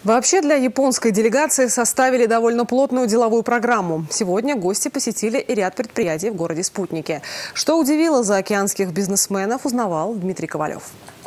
Вообще для японской делегации составили довольно плотную деловую программу. Сегодня гости посетили и ряд предприятий в городе Спутнике. Что удивило заокеанских бизнесменов, узнавал Дмитрий Ковалев.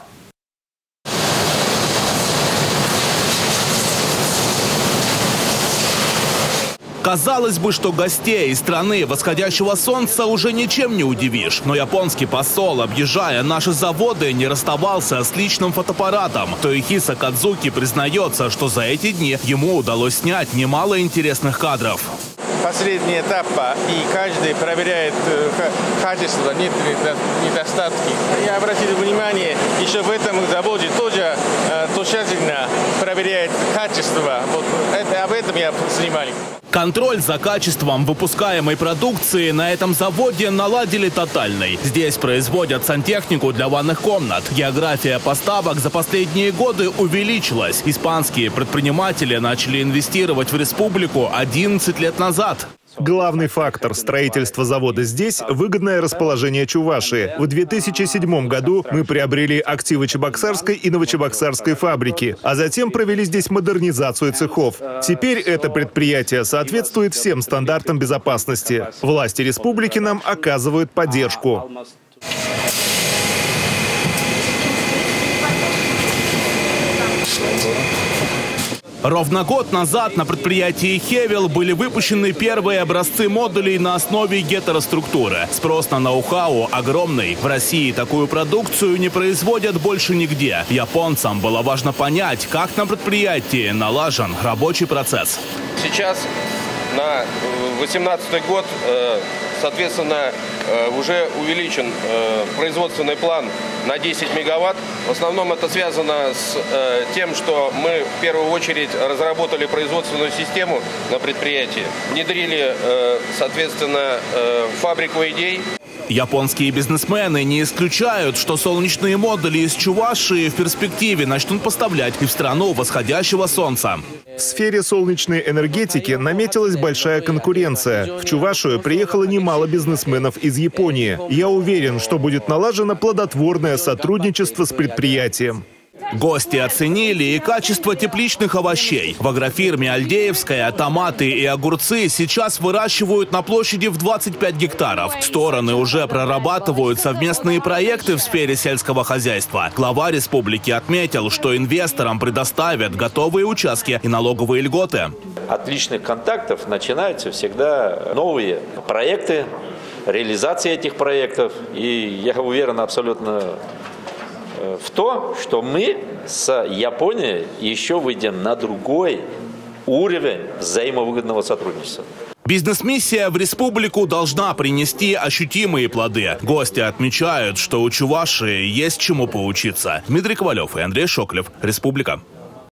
Казалось бы, что гостей из страны восходящего солнца уже ничем не удивишь. Но японский посол, объезжая наши заводы, не расставался с личным фотоаппаратом. Тоехиса Кадзуки признается, что за эти дни ему удалось снять немало интересных кадров. Последний этап, и каждый проверяет качество, нет недостатки. Я обратил внимание, еще в этом заводе тоже тщательно проверяет качество. Вот об этом я снимал. Контроль за качеством выпускаемой продукции на этом заводе наладили тотальный. Здесь производят сантехнику для ванных комнат. География поставок за последние годы увеличилась. Испанские предприниматели начали инвестировать в республику 11 лет назад. Главный фактор строительства завода здесь – выгодное расположение Чувашии. В 2007 году мы приобрели активы Чебоксарской и Новочебоксарской фабрики, а затем провели здесь модернизацию цехов. Теперь это предприятие соответствует всем стандартам безопасности. Власти республики нам оказывают поддержку. Ровно год назад на предприятии Хевел были выпущены первые образцы модулей на основе гетероструктуры. Спрос на ноу-хау огромный. В России такую продукцию не производят больше нигде. Японцам было важно понять, как на предприятии налажен рабочий процесс. Сейчас на 2018 год, соответственно, уже увеличен производственный план на 10 мегаватт. В основном это связано с тем, что мы в первую очередь разработали производственную систему на предприятии, внедрили, соответственно, фабрику идей. Японские бизнесмены не исключают, что солнечные модули из Чувашии в перспективе начнут поставлять и в страну восходящего солнца. В сфере солнечной энергетики наметилась большая конкуренция. В Чувашию приехало немало бизнесменов из Японии. Я уверен, что будет налажено плодотворное сотрудничество с предприятием. Гости оценили и качество тепличных овощей. В агрофирме «Альдеевская» томаты и огурцы сейчас выращивают на площади в 25 гектаров. Стороны уже прорабатывают совместные проекты в сфере сельского хозяйства. Глава республики отметил, что инвесторам предоставят готовые участки и налоговые льготы. От личных контактов начинаются всегда новые проекты, реализация этих проектов. И я уверен абсолютно в то, что мы с Японией еще выйдем на другой уровень взаимовыгодного сотрудничества. Бизнес-миссия в республику должна принести ощутимые плоды. Гости отмечают, что у Чувашии есть чему поучиться. Дмитрий Ковалев и Андрей Шоклев. Республика.